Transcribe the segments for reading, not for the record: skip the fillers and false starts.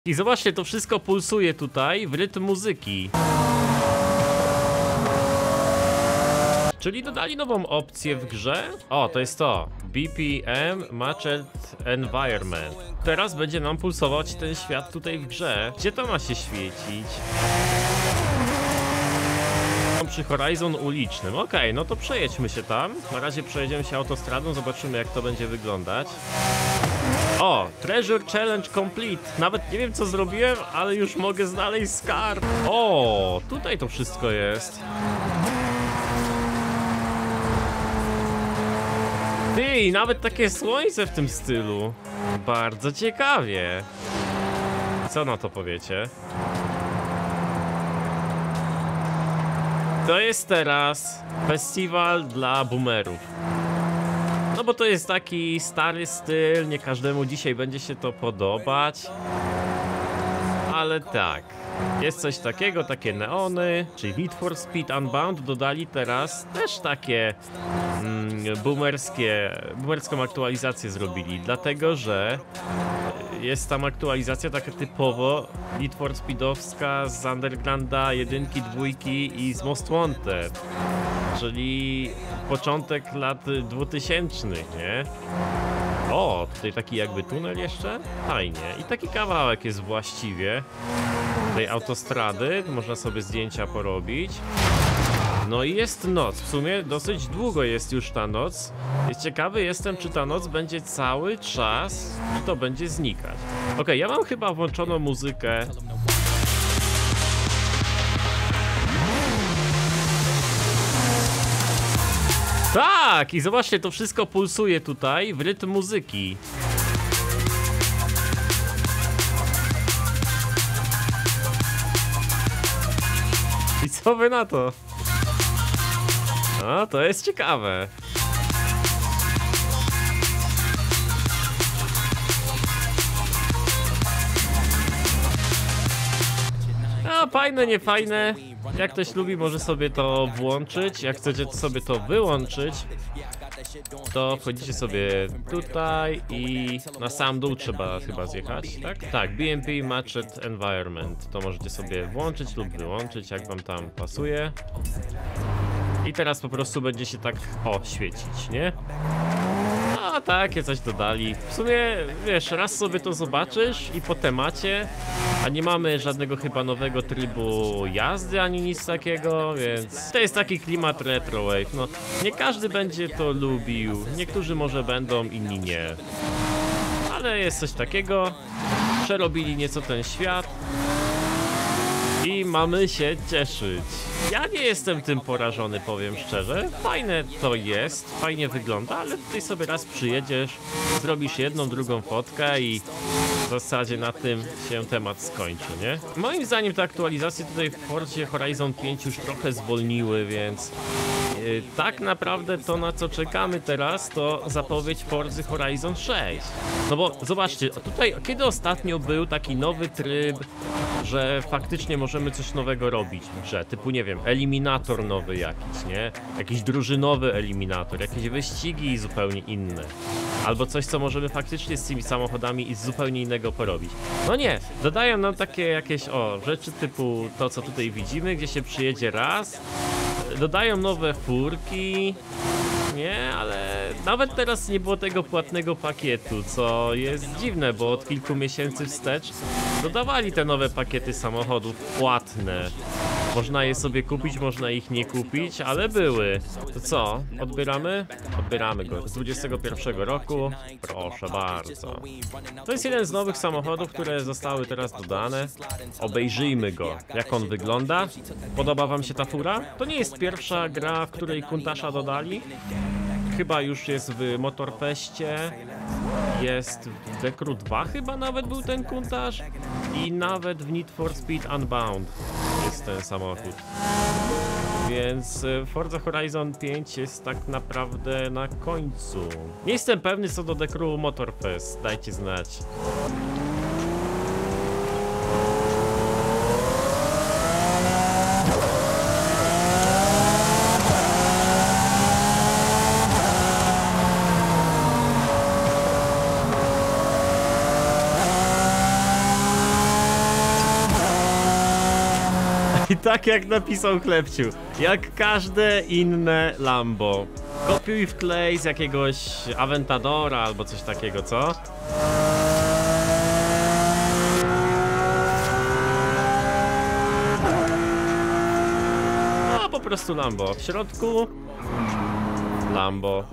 I zobaczcie, to wszystko pulsuje tutaj w rytm muzyki. Czyli dodali nową opcję w grze. O, to jest to. BPM Matched Environment. Teraz będzie nam pulsować ten świat tutaj w grze. Gdzie to ma się świecić? Przy Horizon ulicznym. Okej, no to przejedźmy się tam. Na razie przejedziemy się autostradą, zobaczymy jak to będzie wyglądać. O, Treasure Challenge Complete. Nawet nie wiem co zrobiłem, ale już mogę znaleźć skarb. O, tutaj to wszystko jest. Ty, nawet takie słońce w tym stylu. Bardzo ciekawie. Co na to powiecie? To jest teraz festiwal dla boomerów. No bo to jest taki stary styl, nie każdemu dzisiaj będzie się to podobać. Ale tak, jest coś takiego, takie neony, czyli Need for Speed Unbound dodali teraz też takie boomerską aktualizację zrobili, dlatego że jest tam aktualizacja taka typowo Need for Speedowska z Undergrounda 1, 2 i z Most Wanted, czyli początek lat 2000, nie? O, tutaj taki jakby tunel jeszcze? Fajnie. I taki kawałek jest właściwie tej autostrady, można sobie zdjęcia porobić. No i jest noc, w sumie dosyć długo jest już ta noc. Jest ciekawy jestem, czy ta noc będzie cały czas, czy to będzie znikać. Okej, ja mam chyba włączoną muzykę. Tak! I zobaczcie, to wszystko pulsuje tutaj w rytm muzyki. I co wy na to? No, to jest ciekawe. No, fajne, nie fajne. Jak ktoś lubi, może sobie to włączyć. Jak chcecie sobie to wyłączyć, to wchodzicie sobie tutaj i na sam dół trzeba chyba zjechać, tak? Tak, BMP Matched Environment. To możecie sobie włączyć lub wyłączyć, jak wam tam pasuje. I teraz po prostu będzie się tak, świecić, nie? A takie coś dodali. W sumie, wiesz, raz sobie to zobaczysz i po temacie, a nie mamy żadnego chyba nowego trybu jazdy ani nic takiego, więc to jest taki klimat retrowave. No, nie każdy będzie to lubił, niektórzy może będą, inni nie. Ale jest coś takiego, przerobili nieco ten świat i mamy się cieszyć. Ja nie jestem tym porażony, powiem szczerze. Fajne to jest, fajnie wygląda, ale tutaj sobie raz przyjedziesz, zrobisz jedną, drugą fotkę i w zasadzie na tym się temat skończy, nie? Moim zdaniem te aktualizacje tutaj w Forzie Horizon 5 już trochę zwolniły, więc tak naprawdę to, na co czekamy teraz, to zapowiedź Forzy Horizon 6. No bo zobaczcie, tutaj kiedy ostatnio był taki nowy tryb, że faktycznie możemy coś nowego robić w grze, typu nie wiem, eliminator nowy jakiś, nie? Jakiś drużynowy eliminator, jakieś wyścigi zupełnie inne. Albo coś, co możemy faktycznie z tymi samochodami i z zupełnie innego porobić. No nie, dodają nam takie jakieś, rzeczy typu to, co tutaj widzimy, gdzie się przyjedzie raz. Dodają nowe furki, nie, ale nawet teraz nie było tego płatnego pakietu, co jest dziwne, bo od kilku miesięcy wstecz dodawali te nowe pakiety samochodów płatne. Można je sobie kupić, można ich nie kupić, ale były. To co? Odbieramy? Odbieramy go z 21 roku. Proszę bardzo. To jest jeden z nowych samochodów, które zostały teraz dodane. Obejrzyjmy go. Jak on wygląda? Podoba wam się ta fura? To nie jest pierwsza gra, w której Countach'a dodali. Chyba już jest w Motorfestie. Jest w Dekru 2 chyba nawet był ten Countach. I nawet w Need for Speed Unbound jest ten samochód. Więc Forza Horizon 5 jest tak naprawdę na końcu. Nie jestem pewny co do Dekru Motorfest, dajcie znać. I tak jak napisał Klepciu, jak każde inne Lambo. Kopiuj wklej z jakiegoś Aventadora albo coś takiego, co? No po prostu Lambo. W środku Lambo.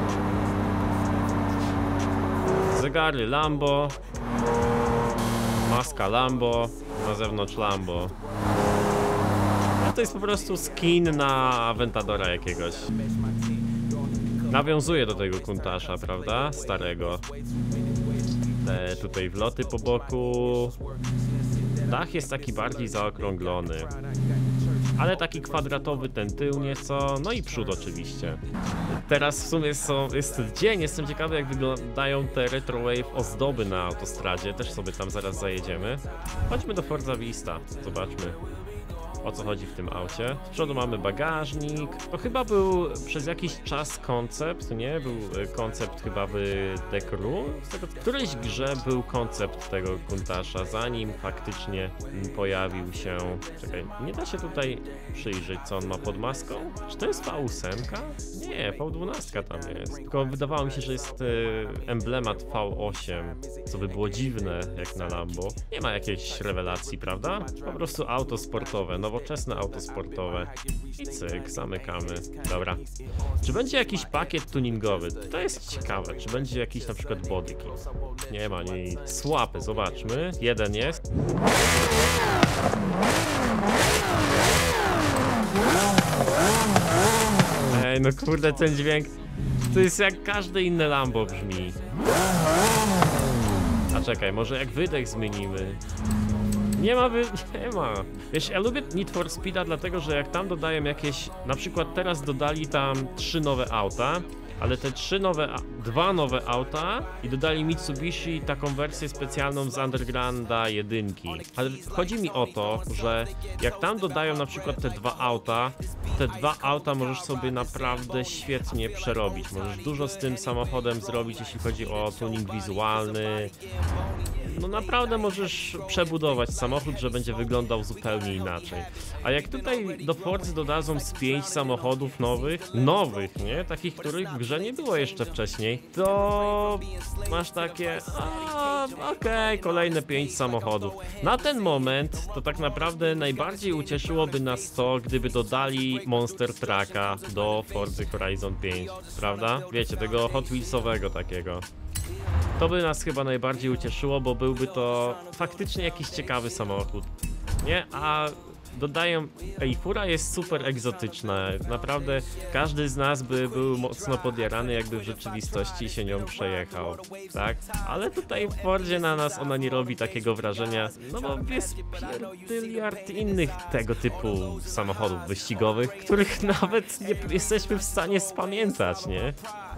Zegary Lambo. Maska Lambo. Na zewnątrz Lambo. No to jest po prostu skin na Aventadora jakiegoś. Nawiązuje do tego Countacha, prawda? Starego. Te tutaj wloty po boku. Dach jest taki bardziej zaokrąglony. Ale taki kwadratowy ten tył nieco, no i przód oczywiście. Teraz w sumie jest dzień, jestem ciekawy jak wyglądają te Retrowave ozdoby na autostradzie, też sobie tam zaraz zajedziemy. Chodźmy do Forza Vista, zobaczmy o co chodzi w tym aucie. Z przodu mamy bagażnik, to chyba był przez jakiś czas koncept, nie? Był koncept chyba w The Crew. W którejś grze był koncept tego Countacha, zanim faktycznie pojawił się... Czekaj, nie da się tutaj przyjrzeć co on ma pod maską? Czy to jest V8? Nie, V12 tam jest. Tylko wydawało mi się, że jest emblemat V8, co by było dziwne jak na Lambo. Nie ma jakiejś rewelacji, prawda? Po prostu auto sportowe, nowoczesne auto sportowe. I cyk, zamykamy. Dobra. Czy będzie jakiś pakiet tuningowy? To jest ciekawe. Czy będzie jakiś na przykład body kit? Nie ma nic. Słapy, zobaczmy. Jeden jest. Ej, no kurde, ten dźwięk to jest jak każde inne Lambo brzmi. A czekaj, może jak wydech zmienimy. Nie ma. Wiesz, ja lubię Need for Speeda dlatego, że jak tam dodają jakieś, na przykład teraz dodali tam 3 nowe auta, ale te 2 nowe auta i dodali Mitsubishi taką wersję specjalną z Undergrounda 1. Ale chodzi mi o to, że jak tam dodają na przykład te 2 auta możesz sobie naprawdę świetnie przerobić. Możesz dużo z tym samochodem zrobić, jeśli chodzi o tuning wizualny. No naprawdę możesz przebudować samochód, że będzie wyglądał zupełnie inaczej. A jak tutaj do Forza dodadzą z 5 samochodów nowych, nie? Takich, których w grze nie było jeszcze wcześniej, to masz takie, okej, kolejne 5 samochodów. Na ten moment to tak naprawdę najbardziej ucieszyłoby nas to, gdyby dodali Monster Trucka do Forza Horizon 5, prawda? Wiecie, tego Hot Wheelsowego takiego. To by nas chyba najbardziej ucieszyło, bo byłby to faktycznie jakiś ciekawy samochód, nie? A dodają... Ej, fura jest super egzotyczna, naprawdę każdy z nas by był mocno podjarany, jakby w rzeczywistości się nią przejechał, tak? Ale tutaj w Fordzie na nas ona nie robi takiego wrażenia, no bo jest pierdyliard innych tego typu samochodów wyścigowych, których nawet nie jesteśmy w stanie spamiętać, nie?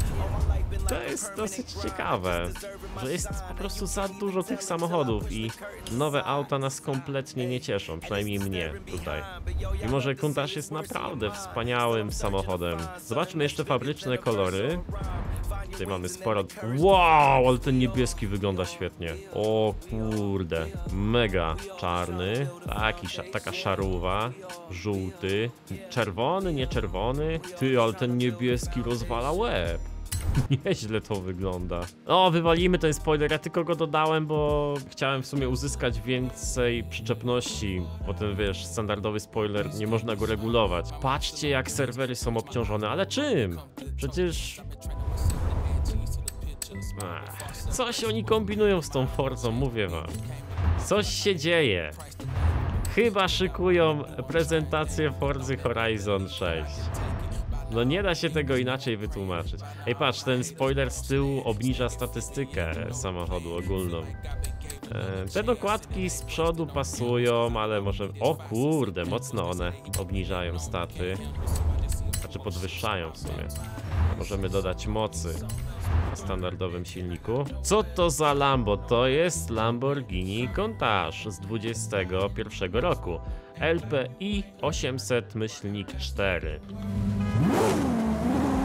To jest dosyć ciekawe, że jest po prostu za dużo tych samochodów i nowe auta nas kompletnie nie cieszą, przynajmniej mnie tutaj. Mimo że Countach jest naprawdę wspaniałym samochodem. Zobaczmy jeszcze fabryczne kolory. Tutaj mamy sporo... Wow, ale ten niebieski wygląda świetnie. O kurde, mega czarny, taka szarówa, żółty, czerwony, nie czerwony. Ty, ale ten niebieski rozwala łeb. Nieźle to wygląda. O, wywalimy ten spoiler, ja tylko go dodałem, bo chciałem w sumie uzyskać więcej przyczepności. Potem wiesz, standardowy spoiler, nie można go regulować. Patrzcie jak serwery są obciążone, ale czym? Przecież... coś oni kombinują z tą Forzą, mówię wam. Coś się dzieje. Chyba szykują prezentację Forza Horizon 6. No nie da się tego inaczej wytłumaczyć. Ej, patrz, ten spoiler z tyłu obniża statystykę samochodu ogólną. Te dokładki z przodu pasują, ale może... O kurde, mocno one obniżają staty. Znaczy podwyższają w sumie. Możemy dodać mocy w standardowym silniku. Co to za Lambo? To jest Lamborghini Countach z 21 roku. LPI 800-4.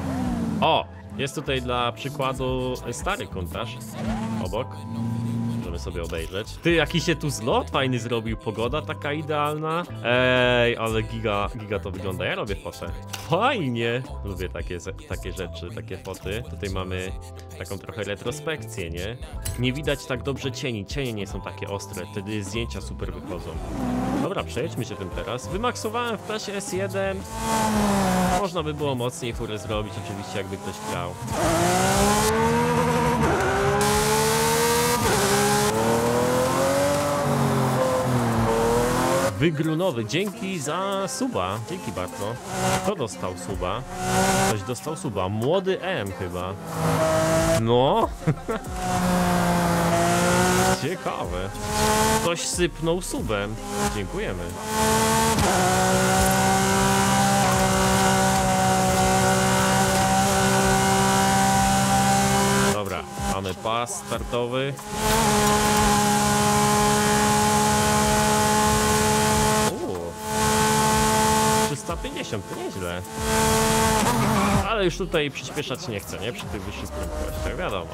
O! Jest tutaj dla przykładu stary Countach obok. możemy sobie obejrzeć. Ty, jaki się tu zlot fajny zrobił, pogoda taka idealna. Ej, ale giga to wygląda, ja robię fotę. Fajnie! Lubię takie rzeczy, takie foty. Tutaj mamy taką trochę retrospekcję, nie? Nie widać tak dobrze cieni, cienie nie są takie ostre, wtedy zdjęcia super wychodzą. Dobra, przejedźmy się tym teraz. Wymaksowałem w klasie S1. Można by było mocniej furę zrobić, oczywiście, jakby ktoś chciał. Wygrunowy, dzięki za suba. Dzięki bardzo. Kto dostał suba? Ktoś dostał suba. Młody M chyba. No. Ciekawe. Ktoś sypnął subem. Dziękujemy. Dobra, mamy pas startowy. 350, to nieźle. Ale już tutaj przyspieszać nie chcę, nie? Przy tych wyższych prędkościach, wiadomo.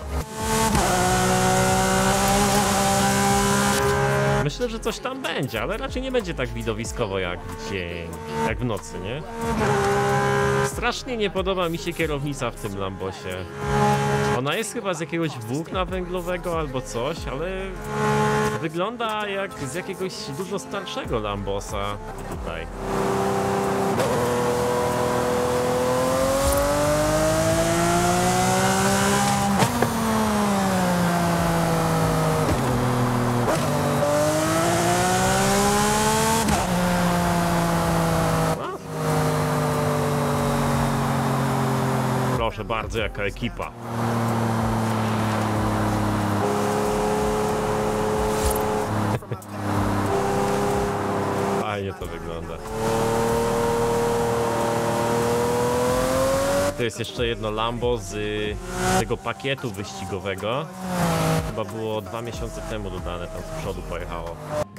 Myślę, że coś tam będzie, ale raczej nie będzie tak widowiskowo jak w dzień, jak w nocy, nie? Strasznie nie podoba mi się kierownica w tym Lambosie. Ona jest chyba z jakiegoś włókna węglowego albo coś, ale wygląda jak z jakiegoś dużo starszego Lambosa tutaj. Proszę bardzo, jaka ekipa. Fajnie to wygląda. To jest jeszcze jedno Lambo z tego pakietu wyścigowego. Chyba było 2 miesiące temu dodane, tam z przodu pojechało.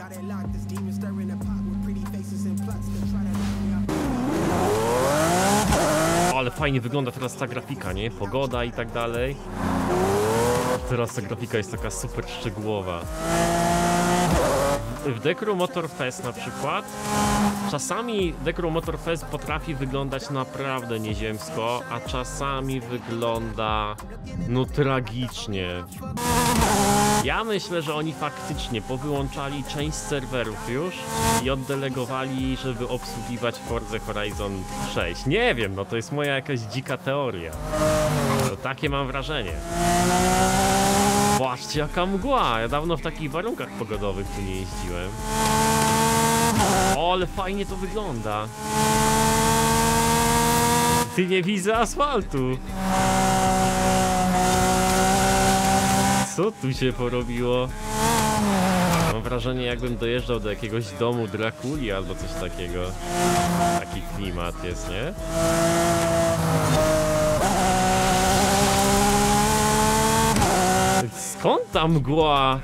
Ale fajnie wygląda teraz ta grafika, nie? Pogoda i tak dalej. Teraz ta grafika jest taka super szczegółowa. W Dekru Motor Fest na przykład czasami Dekru Motor Fest potrafi wyglądać naprawdę nieziemsko, a czasami wygląda no tragicznie. Ja myślę, że oni faktycznie powyłączali część serwerów już i oddelegowali, żeby obsługiwać Forza Horizon 6. Nie wiem, no to jest moja jakaś dzika teoria. To takie mam wrażenie. Patrzcie, jaka mgła! Ja dawno w takich warunkach pogodowych tu nie jeździłem. O, ale fajnie to wygląda. Ty, nie widzę asfaltu. Co tu się porobiło? Mam wrażenie, jakbym dojeżdżał do jakiegoś domu Drakuli albo coś takiego. Taki klimat jest, nie? Skąd ta mgła?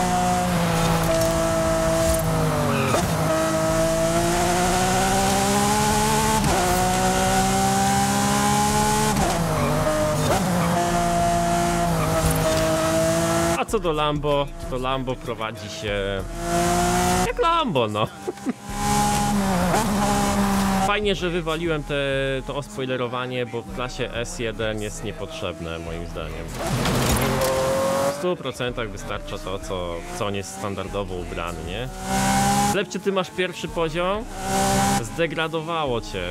A co do Lambo, to Lambo prowadzi się jak Lambo, no. Fajnie, że wywaliłem to ospoilerowanie, bo w klasie S1 jest niepotrzebne moim zdaniem. W 100% wystarcza to, co on jest standardowo ubrany, nie? Lepcie, ty masz pierwszy poziom? Zdegradowało cię.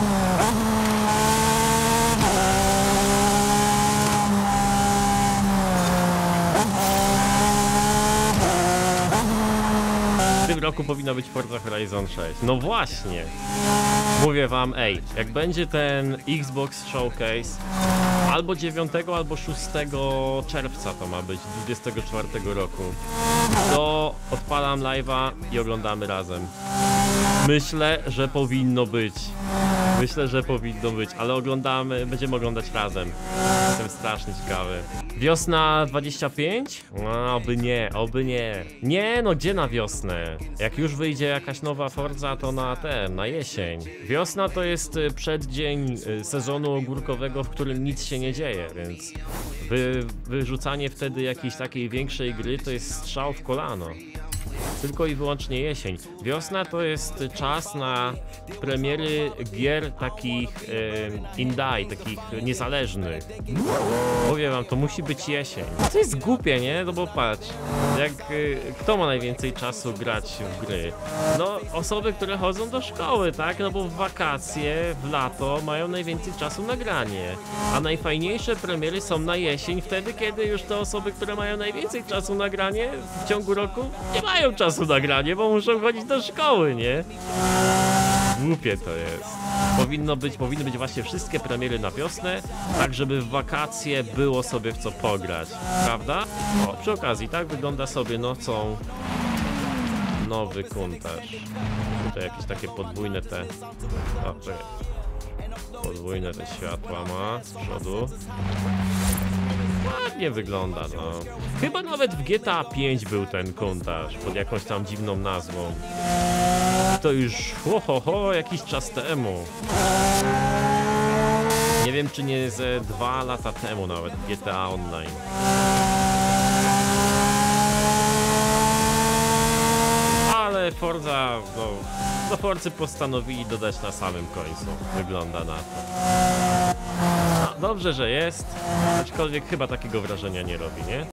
W tym roku powinno być Forza Horizon 6. No właśnie. Mówię wam, ej, jak będzie ten Xbox Showcase albo 9, albo 6 czerwca to ma być, 24 roku, to odpalam live'a i oglądamy razem. Myślę, że powinno być. Myślę, że powinno być, ale będziemy oglądać razem. Jestem strasznie ciekawy. Wiosna 25? Oby nie, oby nie. Nie, no gdzie na wiosnę? Jak już wyjdzie jakaś nowa Forza, to na jesień. Wiosna to jest przeddzień sezonu ogórkowego, w którym nic się nie dzieje, więc wyrzucanie wtedy jakiejś takiej większej gry to jest strzał w kolano. Tylko i wyłącznie jesień. Wiosna to jest czas na premiery gier takich indie, takich niezależnych. Powiem wam, to musi być jesień. To jest głupie, nie? No bo patrz, kto ma najwięcej czasu grać w gry? No osoby, które chodzą do szkoły, tak? No bo w wakacje, w lato mają najwięcej czasu na granie. A najfajniejsze premiery są na jesień, wtedy kiedy już te osoby, które mają najwięcej czasu na granie w ciągu roku, nie mają czasu na granie, bo muszą chodzić do szkoły, nie? Głupie to jest. Powinny być właśnie wszystkie premiery na wiosnę, tak żeby w wakacje było sobie w co pograć, prawda? O, przy okazji, tak wygląda sobie nocą nowy Countach. Tutaj jakieś takie podwójne te... O, czekaj. Podwójne te światła ma z przodu. Ładnie wygląda, no. Chyba nawet w GTA 5 był ten Countach pod jakąś tam dziwną nazwą. To już jakiś czas temu. Nie wiem, czy nie ze 2 lata temu nawet w GTA Online. Ale Forza, no Forcy postanowili dodać na samym końcu. Wygląda na to. No, dobrze, że jest, aczkolwiek chyba takiego wrażenia nie robi, nie?